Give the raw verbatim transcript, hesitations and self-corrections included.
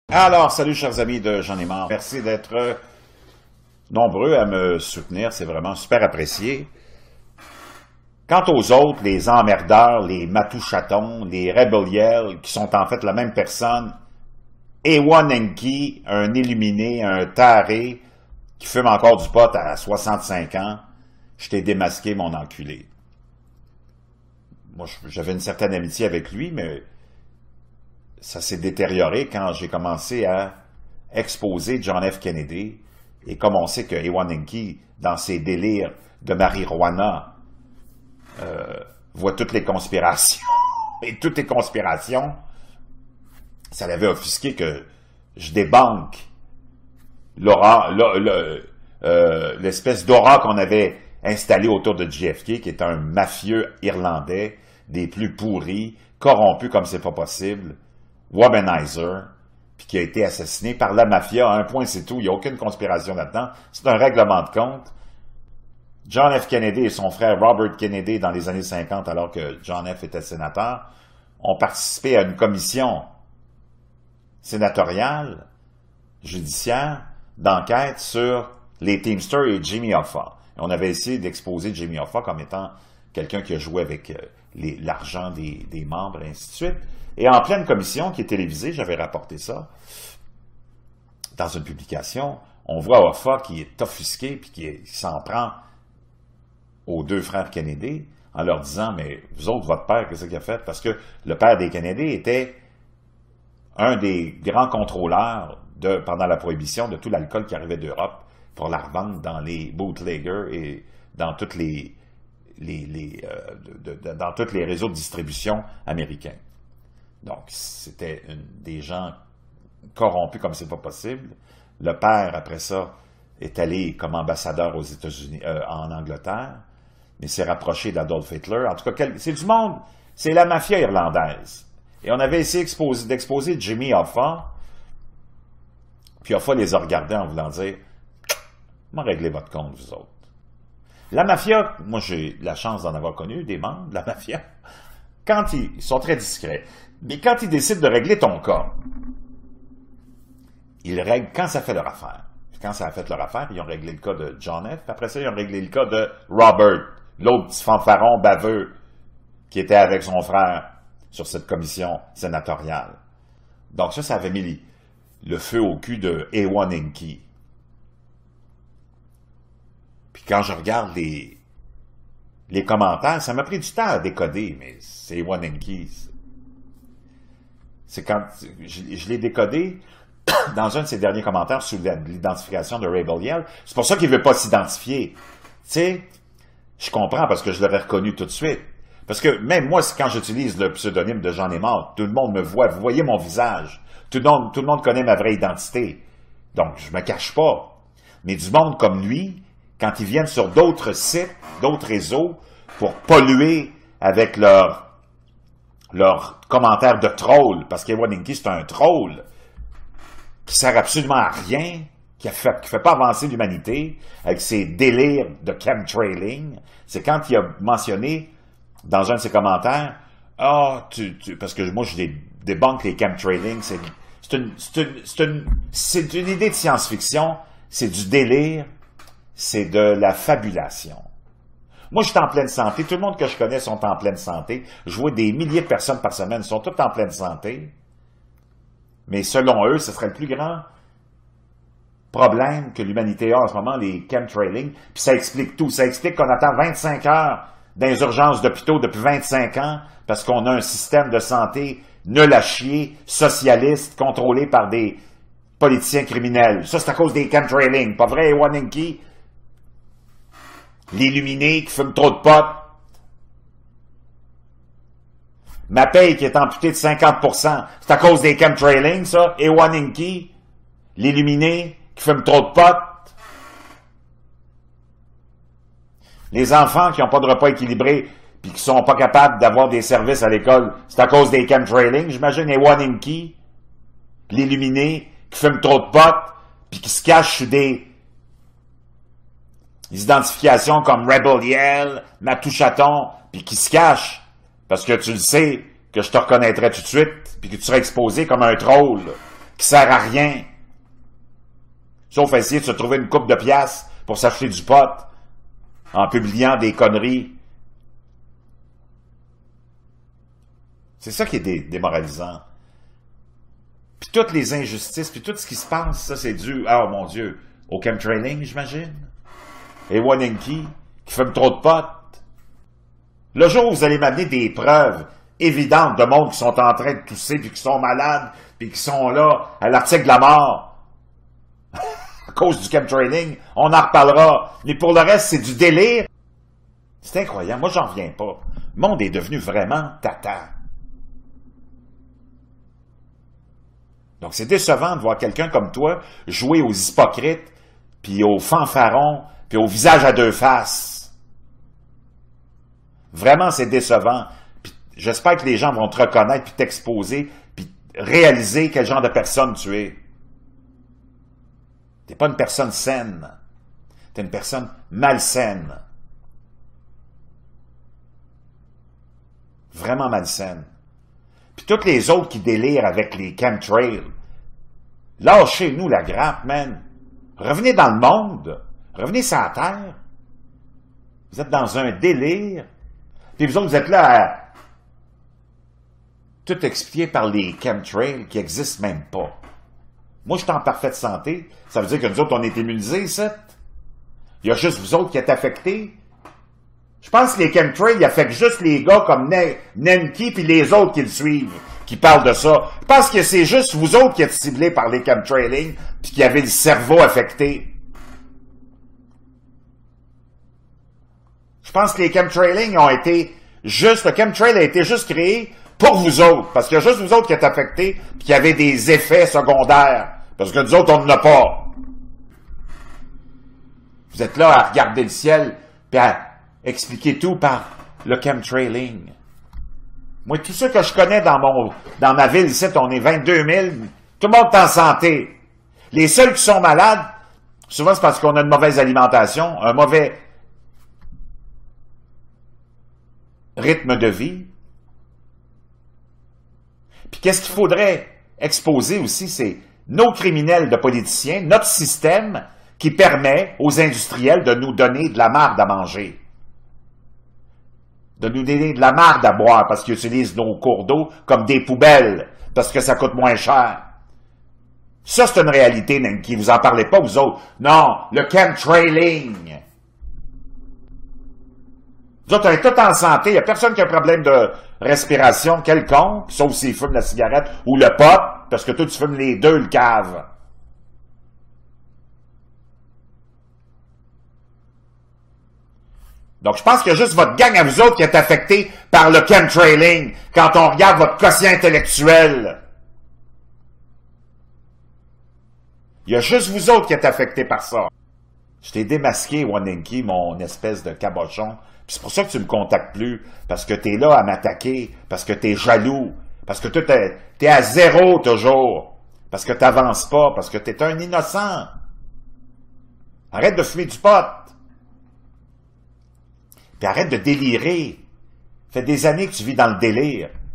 Alors, salut chers amis de J'en ai marre. Merci d'être nombreux à me soutenir, c'est vraiment super apprécié. Quant aux autres, les emmerdeurs, les matouchatons, les rebels, qui sont en fait la même personne, Ewan Enki, un illuminé, un taré, qui fume encore du pot à soixante-cinq ans, je t'ai démasqué mon enculé. Moi, j'avais une certaine amitié avec lui, mais ça s'est détérioré quand j'ai commencé à exposer John F. Kennedy. Et comme on sait que Ewan Enki, dans ses délires de marijuana, euh, voit toutes les conspirations, et toutes les conspirations, ça l'avait offusqué que je débanque l'aura, euh, l'espèce d'aura qu'on avait installée autour de J F K, qui est un mafieux irlandais, des plus pourris, corrompu comme c'est pas possible, womanizer, puis qui a été assassiné par la mafia à un point, c'est tout, il n'y a aucune conspiration là-dedans, c'est un règlement de compte. John F. Kennedy et son frère Robert Kennedy, dans les années cinquante, alors que John F. était sénateur, ont participé à une commission sénatoriale, judiciaire, d'enquête sur les Teamsters et Jimmy Hoffa. Et on avait essayé d'exposer Jimmy Hoffa comme étant quelqu'un qui a joué avec l'argent des, des membres, et ainsi de suite. Et en pleine commission, qui est télévisée, j'avais rapporté ça, dans une publication, on voit Hoffa qui est offusqué, puis qui s'en prend aux deux frères Kennedy, en leur disant, mais vous autres, votre père, qu'est-ce qu'il a fait? Parce que le père des Kennedy était un des grands contrôleurs de, pendant la prohibition de tout l'alcool qui arrivait d'Europe pour la revendre dans les bootleggers et dans toutes les, les, les euh, de, de, dans tous les réseaux de distribution américains. Donc, c'était des gens corrompus comme c'est pas possible. Le père, après ça, est allé comme ambassadeur aux États-Unis, euh, en Angleterre, mais s'est rapproché d'Adolf Hitler. En tout cas, c'est du monde, c'est la mafia irlandaise. Et on avait essayé d'exposer Jimmy Hoffa, puis Hoffa les a regardés en voulant dire « M'en réglez votre compte, vous autres. » La mafia, moi j'ai la chance d'en avoir connu des membres de la mafia, quand ils, ils sont très discrets, mais quand ils décident de régler ton cas, ils règlent quand ça fait leur affaire. Puis quand ça a fait leur affaire, ils ont réglé le cas de John F. Puis après ça, ils ont réglé le cas de Robert, l'autre petit fanfaron baveux qui était avec son frère sur cette commission sénatoriale. Donc ça, ça avait mis le feu au cul de Ewan Enki. Puis quand je regarde les, les commentaires, ça m'a pris du temps à décoder, mais c'est Ewan Enki. C'est quand je, je l'ai décodé dans un de ses derniers commentaires sur l'identification de Ray Belial. C'est pour ça qu'il ne veut pas s'identifier. Tu sais, je comprends parce que je l'avais reconnu tout de suite. Parce que même moi, quand j'utilise le pseudonyme de J'en ai marre, tout le monde me voit, vous voyez mon visage. Tout le monde, tout le monde connaît ma vraie identité. Donc, je me cache pas. Mais du monde comme lui, quand ils viennent sur d'autres sites, d'autres réseaux, pour polluer avec leurs leur commentaires de troll, parce qu'Ewan Enki, c'est un troll, qui sert absolument à rien, qui ne fait, qui fait pas avancer l'humanité, avec ses délires de chemtrailing, c'est quand il a mentionné, dans un de ses commentaires, « Ah, oh, tu, tu, parce que moi, je débunk les chemtrailing, c'est une, une, une, une idée de science-fiction, c'est du délire, c'est de la fabulation. » Moi, je suis en pleine santé. Tout le monde que je connais sont en pleine santé. Je vois des milliers de personnes par semaine, ils sont toutes en pleine santé. Mais selon eux, ce serait le plus grand problème que l'humanité a en ce moment, les chemtrailing. Puis ça explique tout. Ça explique qu'on attend vingt-cinq heures dans les urgences d'hôpitaux depuis vingt-cinq ans parce qu'on a un système de santé nul à chier, socialiste, contrôlé par des politiciens criminels. Ça, c'est à cause des chemtrailing. Pas vrai, Ewan Enki? L'illuminé qui fume trop de pot. Ma paye qui est amputée de cinquante pour cent, c'est à cause des chemtrailing, ça. Ewan Enki, l'illuminé qui fume trop de pot. Les enfants qui n'ont pas de repas équilibré puis qui sont pas capables d'avoir des services à l'école, c'est à cause des chemtrailing. J'imagine Ewan Enki, l'illuminé qui fume trop de pot puis qui se cache sous des identifications comme Rebel Yell, Matouchaton, puis qui se cache parce que tu le sais que je te reconnaîtrais tout de suite, puis que tu serais exposé comme un troll. qui sert à rien. Sauf essayer de se trouver une coupe de piastres pour s'acheter du pot en publiant des conneries. C'est ça qui est dé démoralisant. Puis toutes les injustices, puis tout ce qui se passe, ça c'est dû, oh mon Dieu, au chemtrailing, j'imagine. Et Wanenki, qui fume trop de potes. Le jour où vous allez m'amener des preuves évidentes de monde qui sont en train de tousser, puis qui sont malades, puis qui sont là à l'article de la mort, à cause du chemtrailing, on en reparlera. Mais pour le reste, c'est du délire. C'est incroyable, moi j'en reviens pas. Le monde est devenu vraiment tata. Donc c'est décevant de voir quelqu'un comme toi jouer aux hypocrites, puis aux fanfarons, puis au visage à deux faces. Vraiment, c'est décevant. J'espère que les gens vont te reconnaître, puis t'exposer, puis réaliser quel genre de personne tu es. T'es pas une personne saine. T'es une personne malsaine. Vraiment malsaine. Puis toutes les autres qui délirent avec les chemtrails, lâchez-nous la grappe, man. Revenez dans le monde. Revenez sur la terre. Vous êtes dans un délire. Puis vous autres, vous êtes là à tout expliquer par les chemtrails qui n'existent même pas. Moi, je suis en parfaite santé. Ça veut dire que nous autres, on est immunisés, ça. Il y a juste vous autres qui êtes affectés. Je pense que les chemtrails, ils affectent juste les gars comme Nenki puis les autres qui le suivent, qui parlent de ça. Je pense que c'est juste vous autres qui êtes ciblés par les chemtrailing puis qui avez le cerveau affecté. Je pense que les chemtrailing ont été juste, le chemtrail a été juste créé pour vous autres, parce qu'il y a juste vous autres qui êtes affectés puis qui avez des effets secondaires, parce que nous autres, on n'en a pas. Vous êtes là à regarder le ciel puis à expliquer tout par le chemtrailing. Moi, tous ceux que je connais dans mon dans ma ville ici, on est vingt-deux mille, tout le monde est en santé. Les seuls qui sont malades, souvent c'est parce qu'on a une mauvaise alimentation, un mauvais rythme de vie. Puis qu'est-ce qu'il faudrait exposer aussi, c'est nos criminels de politiciens, notre système qui permet aux industriels de nous donner de la marde à manger. De nous donner de la marde à boire parce qu'ils utilisent nos cours d'eau comme des poubelles, parce que ça coûte moins cher. Ça, c'est une réalité, Nenki. Vous en parlez pas, vous autres. Non, le chemtrailing. Vous autres, on est tous en santé. Il n'y a personne qui a un problème de respiration quelconque, sauf s'il fume la cigarette ou le pot, parce que toi, tu fumes les deux, le cave. Donc, je pense qu'il y a juste votre gang à vous autres qui est affectée par le chemtrailing quand on regarde votre quotient intellectuel. Il y a juste vous autres qui êtes affectés par ça. Je t'ai démasqué, Wanenki, mon espèce de cabochon. C'est pour ça que tu me contactes plus, parce que tu es là à m'attaquer, parce que tu es jaloux, parce que tu es à zéro toujours, parce que tu n'avances pas, parce que tu es un innocent. Arrête de fumer du pot. Puis arrête de délirer. Ça fait des années que tu vis dans le délire.